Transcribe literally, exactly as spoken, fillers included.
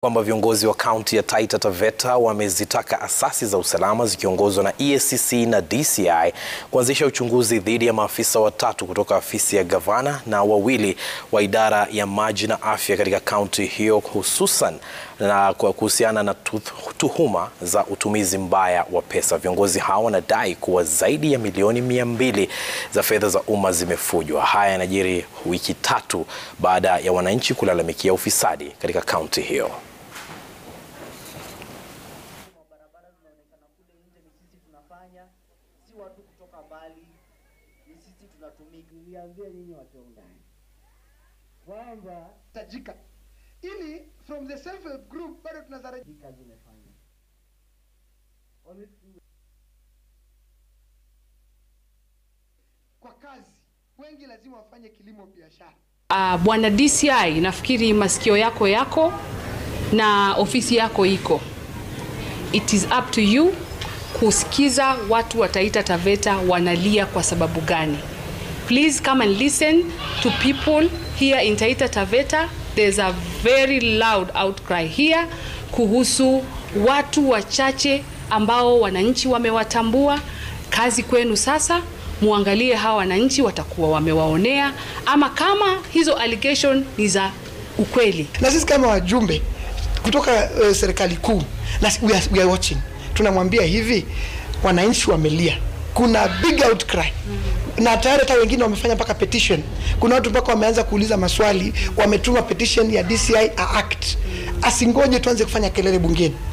Kwamba viongozi wa kaunti ya Taita Taveta wamezitaka asasi za usalama zikiongozwa na E A C C na D C I kuanzisha uchunguzi dhidi ya maafisa watatu kutoka afisi ya gavana na wawili wa idara ya maji na afya katika kaunti hiyo, hususan na kuhusiana na tuhuma za utumizi mbaya wa pesa. Viongozi hao wanadai kuwa zaidi ya milioni mia mbili za fedha za umma zimefujwa. Haya yanajiri wiki tatu baada ya wananchi kulalamikia ufisadi katika kaunti hiyo. Si watu kutoka mbali, ni sisi tunatumika. Niambia nyinyi watu wa ndani kwamba tajika ili from the self help group bado tunazarajia kazi imefanya. Kwa kazi wengi lazima wafanye kilimo biashara. Uh, Bwana D C I, nafikiri masikio yako yako na ofisi yako iko. It is up to you kusikiza watu wa Taita Taveta wanalia kwa sababu gani. Please come and listen to people here in Taita Taveta. There's a very loud outcry here kuhusu watu wachache ambao wananchi wamewatambua. Kazi kwenu sasa, muangalie hawa wananchi watakuwa wamewaonea ama kama hizo allegation ni za ukweli. Na sisi kama wajumbe kutoka uh, serikali kuu, we are, we are watching. Tunamwambia hivi, wananchi wamelia, kuna big outcry. Mm-hmm. Na tayari hata wengine wamefanya mpaka petition. Kuna watu mpaka wameanza kuuliza maswali, wametuma petition ya D C I act. Mm-hmm. Asingoje tuanze kufanya kelele bungeni.